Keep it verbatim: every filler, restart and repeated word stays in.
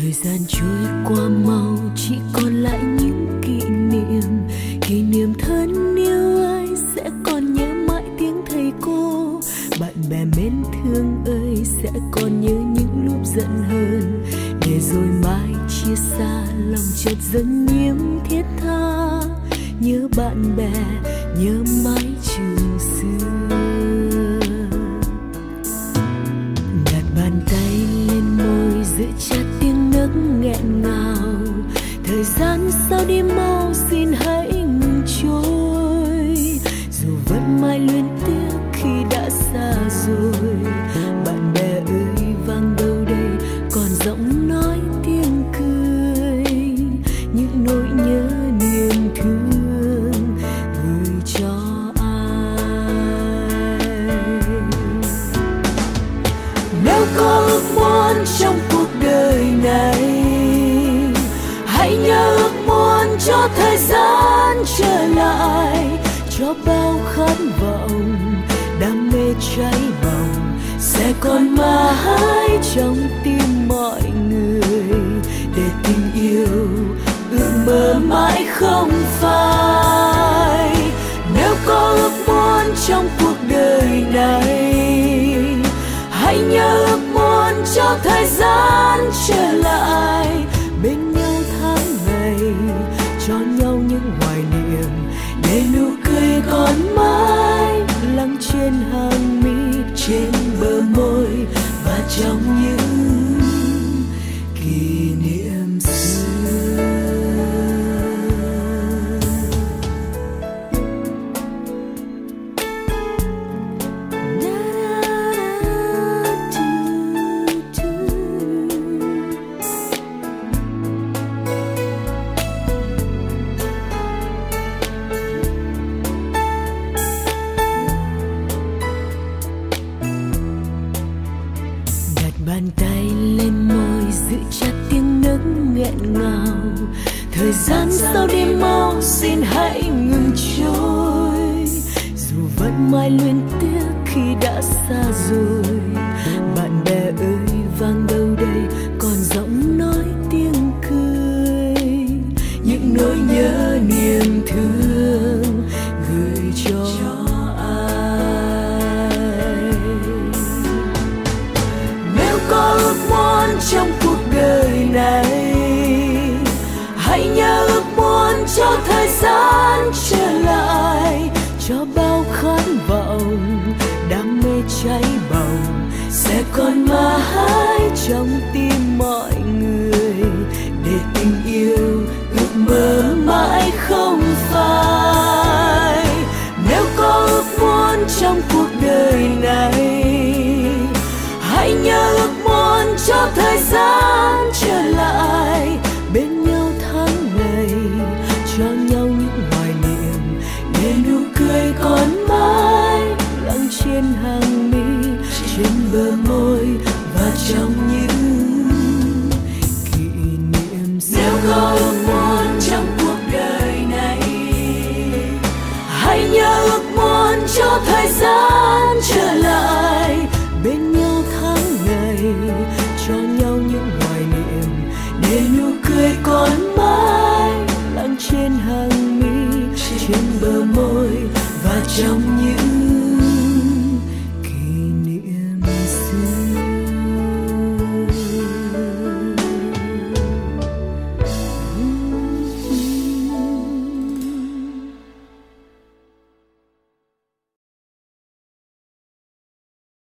Thời gian trôi qua mau, chỉ còn lại những kỷ niệm. Kỷ niệm thân yêu ơi, sẽ còn nhớ mãi tiếng thầy cô. Bạn bè mến thương ơi, sẽ còn nhớ những lúc giận hờn. Để rồi mai chia xa, lòng chợt dâng nhiễm thiết tha. Nhớ bạn bè, nhớ mãi trường xưa. Đặt bàn tay lên môi, giữ chặt tiếng nấc nghẹn ngào. Thời gian sao đi mau, xin hãy ngừng trôi. Dù vẫn mãi luyến tiếc khi đã xa rồi. Bạn bè ơi, vang đâu đây còn giọng nói tiếng cười. Những nỗi nhớ niềm thương gửi cho ai. Nếu có ước muốn trong cuộc đời này, hãy nhớ ước muốn cho thời gian trở lại. Cho bao khát vọng, đam mê cháy bỏng sẽ còn mãi trong tim mọi người. Để tình yêu ước mơ mãi không phai. Nếu có ước muốn trong cuộc đời này, hãy nhớ ước muốn cho thời gian trở lại. Bên nhau tháng ngày, cho nhau những hoài niệm. Để nụ cười còn mãi lắng trên hàng mi, trên bờ môi và trong những kỷ niệm xưa. Bàn tay lên môi, giữ chặt tiếng nấc nghẹn ngào. Thời gian sao đi mau, xin hãy ngừng trôi. Dù vẫn mãi luyến tiếc khi đã xa rồi. Bạn bè ơi, vang đâu đây còn giọng nói tiếng cười. Những nỗi nhớ niềm thương gửi cho có ước muốn trong cuộc đời này, hãy nhớ ước muốn cho thời gian trở lại. Cho bao khát vọng, đam mê cháy bỏng sẽ còn mãi trong tim mọi người. Để tình yêu ước mơ mãi không phai. Nếu có ước muốn trong cuộc đời này, hãy nhớ ước muốn cho thời gian trở lại. Bên nhau tháng ngày, cho nhau những hoài niệm. Để nụ cười còn mãi lắng trên hàng mi, trên bờ môi và trong những kỷ niệm xưa. Nếu có ước muốn trong cuộc đời này, hãy nhớ ước muốn cho thời gian